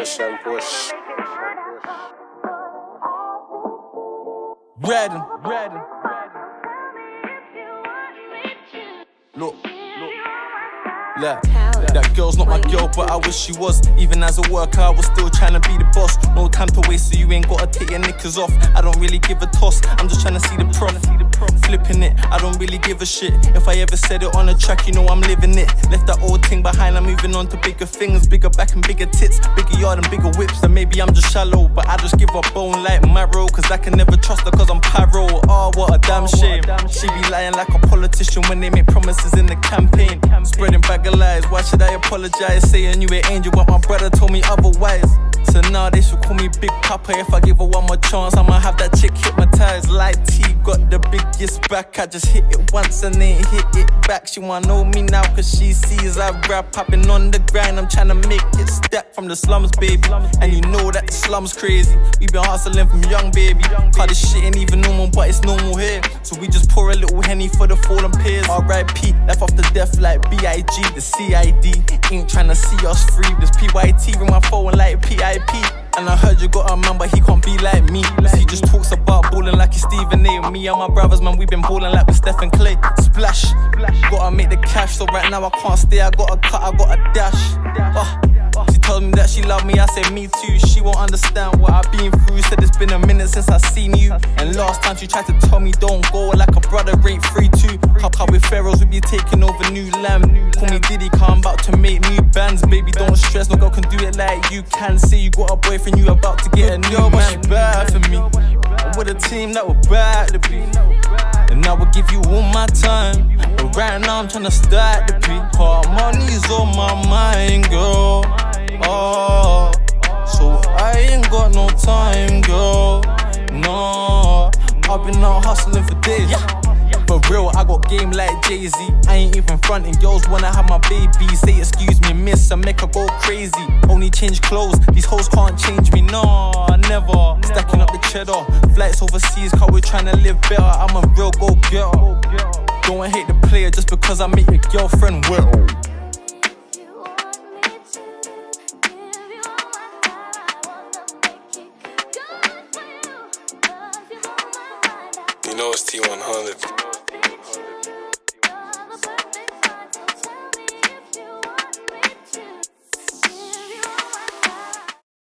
Push and push. Redden. Look. That girl's not my girl, but I wish she was. Even as a worker, I was still trying to be the boss. No time to waste, so you ain't gotta take your knickers off. I don't really give a toss, I'm just trying to see the profit. Flipping it, I don't really give a shit. If I ever said it on a track, you know I'm living it. Left that old thing behind, I'm moving on to bigger things. Bigger back and bigger tits, bigger yard and bigger whips. And maybe I'm just shallow, but I just give a bone like marrow. Cause I can never trust her cause I'm pyro. Oh, what a damn shame. She be lying like a politician when they make promises in the campaign. Spreading bag of lies, why should I apologize? Saying you an angel, but my brother told me otherwise. So now they should call me Big Papa. If I give her one more chance, I'ma have that chick hypnotized. Like T got the biggest back. I just hit it once and ain't hit it back. She wanna know me now cause she sees I rap. I've been on the grind, I'm trying to make it step from the slums, baby. And you know that the slums crazy. We been hustling from young, baby. Cause this shit ain't even normal, but it's normal here. So we just pour a little Henny for the fallen peers. R.I.P. left off the death like B.I.G. The C.I.D. ain't trying to see us free. This P.Y.T. ring my phone like P.I.P. And I heard you got a man, but he can't be like me. He just talks about balling like he's Stephen A. Me and my brothers, man, we been balling like with Stephen Clay. Splash, gotta make the cash. So right now I can't stay, I gotta cut, I gotta dash. She told me that she loved me, I said me too. She won't understand what I've been through. Said it's been a minute since I seen you. And last time she tried to tell me don't go, like a brother ain't free too. Cup with Pharaohs, we be taking over new land. Call me Diddy, cause I'm about to make new bands. Baby, don't stress, no girl can do it like you can. Say you got a boyfriend, you about to get a new man. But she bad for me, I'm with a team that would bad to be. And I will give you all my time, but right now I'm tryna start the beat. Money's on my mind, girl. Oh, so I ain't got no time, girl. No, I've been out hustling for days. For real, I got game like Jay-Z. I ain't even frontin', girls wanna have my baby. Say excuse me, miss, I make her go crazy. Only change clothes, these hoes can't change me, no, never. Stacking up the cheddar, flights overseas, cause we're tryna live better. I'm a real go-getter. Don't hate the player just because I make your girlfriend well. You know it's T100.